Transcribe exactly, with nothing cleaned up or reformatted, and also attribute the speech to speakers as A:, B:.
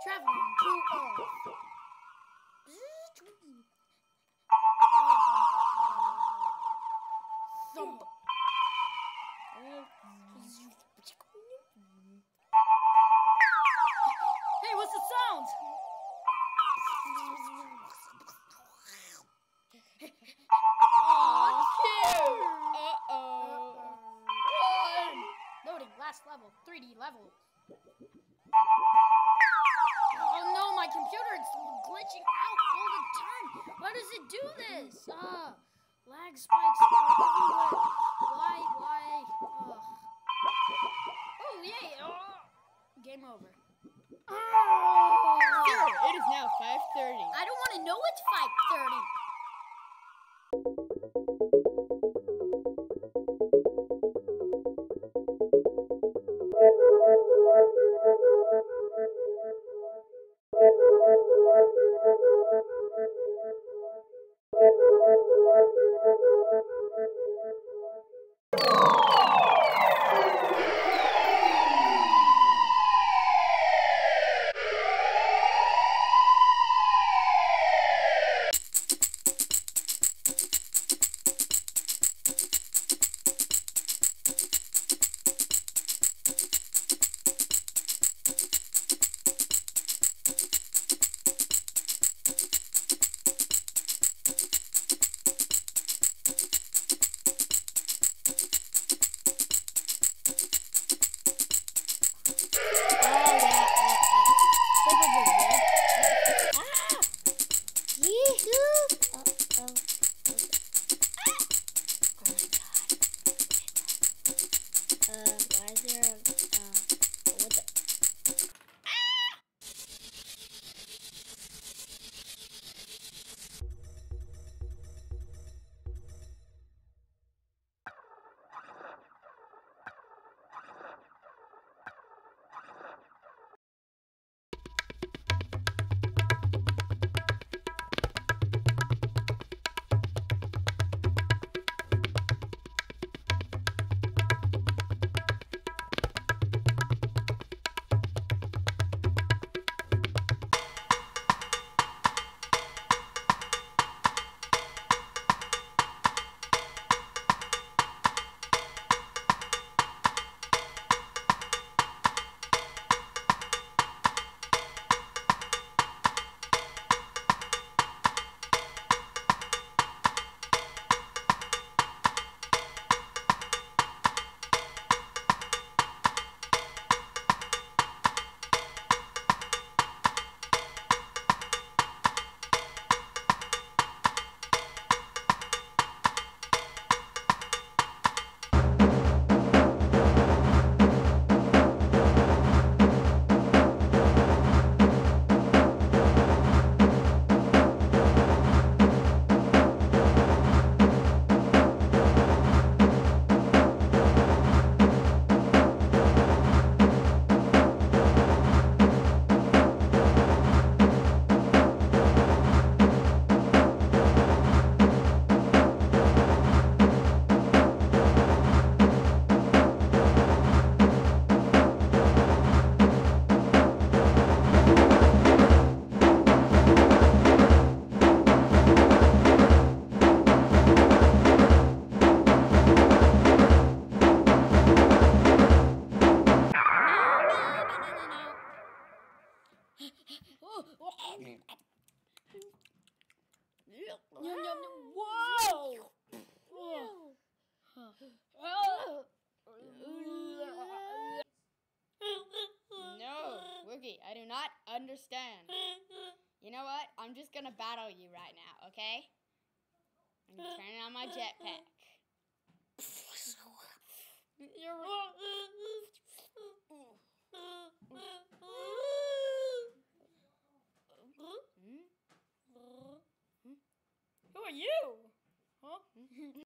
A: traveling to Earth. Thump. Hey, what's the sound?
B: Aw, cute. Uh-oh. Run.
A: Loading, last level, three D level. Oh no, my computer is glitching out all the time. Why does it do this? Ah, lag spikes are everywhere. Why, why? Ugh. Oh, yay. Oh. Game over. Oh.
B: Sir, it is now five thirty.
A: I don't want to know it's five thirty. Whoa!
B: No, Wookie, I do not understand. You know what? I'm just gonna battle you right now, okay? I'm turning on my jetpack. You're